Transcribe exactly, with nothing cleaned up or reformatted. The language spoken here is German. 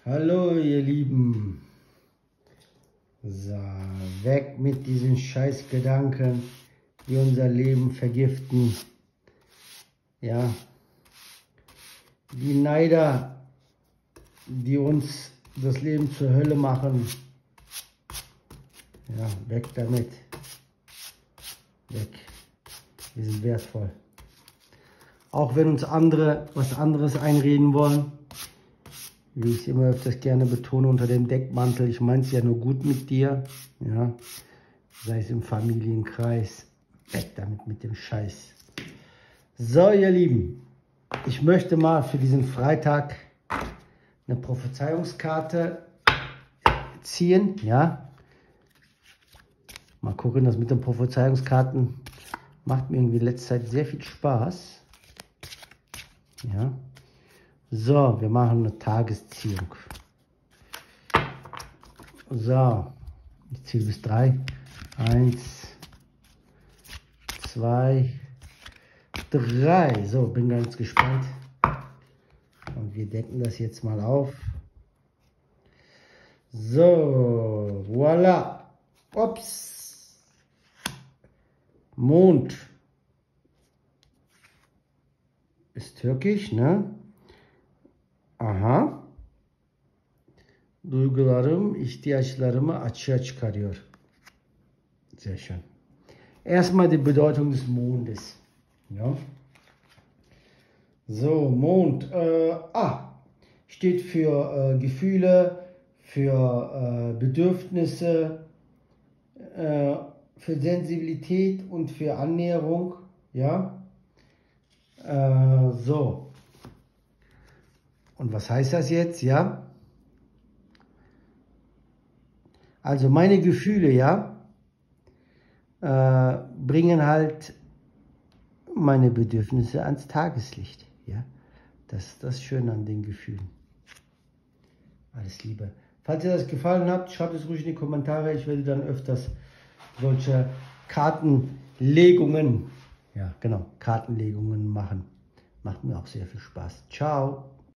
Hallo ihr Lieben, so, weg mit diesen Scheißgedanken, die unser Leben vergiften, ja, die Neider, die uns das Leben zur Hölle machen, ja, weg damit, weg, wir sind wertvoll, auch wenn uns andere was anderes einreden wollen. Wie ich es immer öfters gerne betone, unter dem Deckmantel, ich meine es ja nur gut mit dir, ja, sei es im Familienkreis, weg damit mit dem Scheiß. So, ihr Lieben, ich möchte mal für diesen Freitag eine Prophezeiungskarte ziehen, ja. Mal gucken, das mit den Prophezeiungskarten macht mir irgendwie in letzter Zeit sehr viel Spaß, ja. So, wir machen eine Tagesziehung. So, ich zähle bis drei. Eins, zwei, drei. So, bin ganz gespannt. Und wir decken das jetzt mal auf. So, voilà. Ups. Mond. Ist türkisch, ne? Aha. Duygularım, ihtiyaçlarımı açığa çıkarıyor. Sehr schön. Erstmal die Bedeutung des Mondes. Ja. So, Mond. Äh, ah, steht für äh, Gefühle, für äh, Bedürfnisse, äh, für Sensibilität und für Annäherung. Ja. Äh, so. Und was heißt das jetzt, ja? Also meine Gefühle, ja, äh, bringen halt meine Bedürfnisse ans Tageslicht, ja. Das ist das Schöne an den Gefühlen. Alles Liebe. Falls ihr das gefallen habt, schreibt es ruhig in die Kommentare. Ich werde dann öfters solche Kartenlegungen, ja genau, Kartenlegungen machen. Macht mir auch sehr viel Spaß. Ciao.